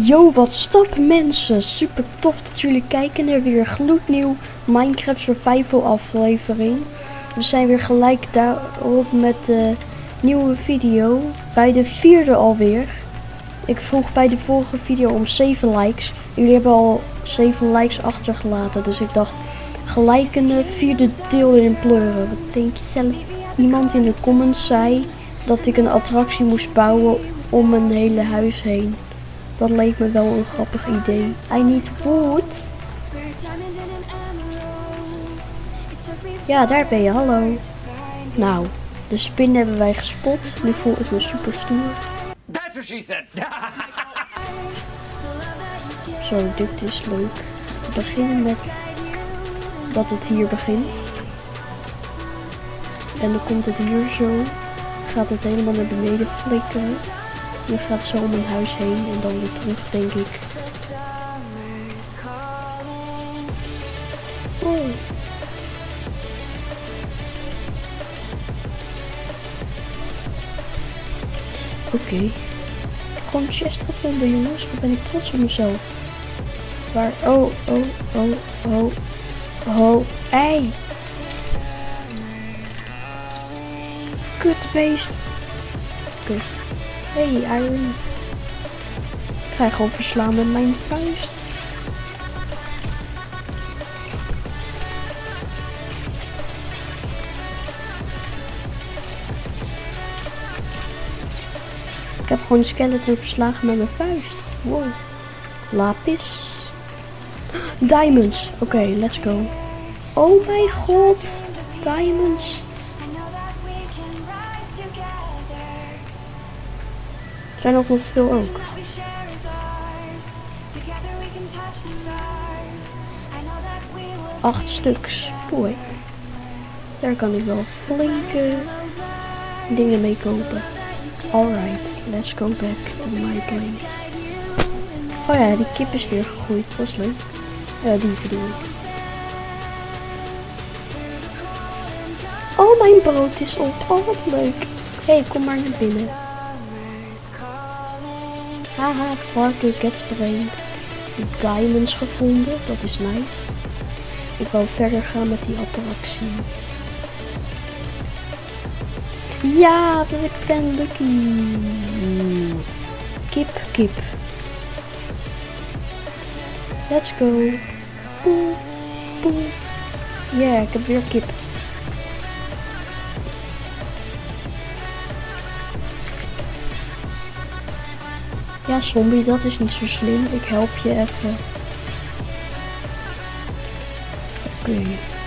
Yo, wat stap mensen, super tof dat jullie kijken naar weer een gloednieuw Minecraft Survival aflevering. We zijn weer gelijk daarop met de nieuwe video, bij de 4e alweer. Ik vroeg bij de vorige video om 7 likes, jullie hebben al 7 likes achtergelaten, dus ik dacht gelijk een 4e deel erin pleuren. Wat denk je zelf? Iemand in de comments zei dat ik een attractie moest bouwen om een hele huis heen. Dat leek me wel een grappig idee. I need wood. Ja, daar ben je, hallo. Nou, de spin hebben wij gespot. Nu voel ik me super stoer. That's what she said. Zo, dit is leuk. We beginnen met dat het hier begint. En dan komt het hier zo. Gaat het helemaal naar beneden flikkeren. Je gaat zo om een huis heen en dan weer terug, denk ik. Oh. Oké. Gewoon chest gevonden, jongens. Wat ben ik trots op mezelf. Waar? Oh. Ei. Kutbeest. Kut. Hey, Iron. Ik ga je gewoon verslaan met mijn vuist. Ik heb gewoon een skeleton verslagen met mijn vuist. Wow. Lapis. Diamonds. Oké, let's go. Oh mijn god. Diamonds. Er zijn ook nog veel ook. 8 stuks. Mooi. Daar kan ik wel flinke dingen mee kopen. Alright, let's go back to my place. Oh ja, die kip is weer gegroeid. Dat is leuk. Ja, die bedoel ik. Oh, mijn brood is op. Oh, wat leuk. Hey, kom maar naar binnen. Haha, Parker gets brained. Diamonds gevonden, dat is nice. Ik wil verder gaan met die attractie. Ja, dat ik ben lucky. Kip. Let's go. Boe. Yeah, ik heb weer kip. Ja, zombie, dat is niet zo slim. Ik help je even. Oké.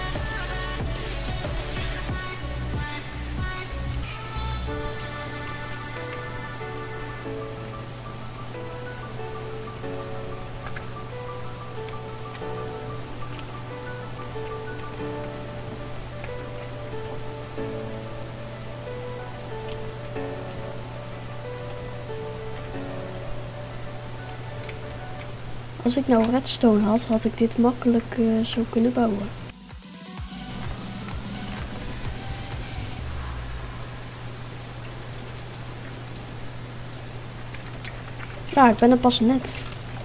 Als ik nou redstone had, had ik dit makkelijk zo kunnen bouwen. Ja, ik ben er pas net.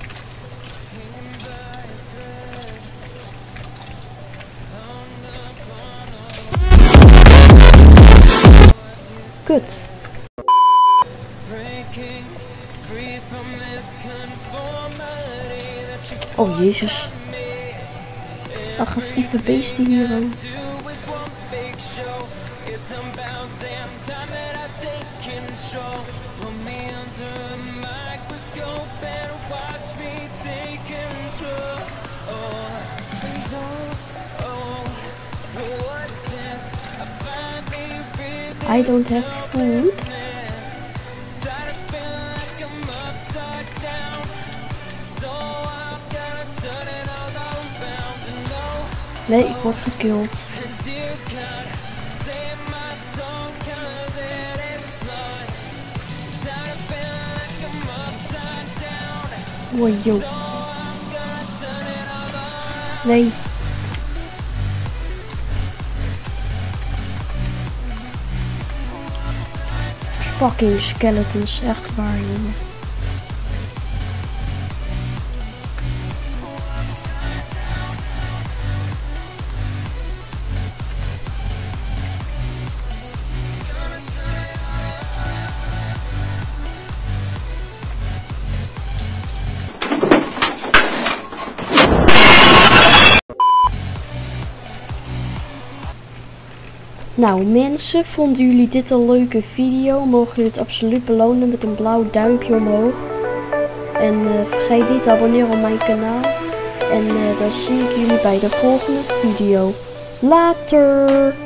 Kut. Oh jezus. Agressieve beesten hier ook. I don't have food. Nee, ik word gekilld. Wow, yo. Nee. Fucking skeletons, echt waar, jongen. Nou mensen, vonden jullie dit een leuke video? Mogen jullie het absoluut belonen met een blauw duimpje omhoog. En vergeet niet te abonneren op mijn kanaal. En dan zie ik jullie bij de volgende video. Later!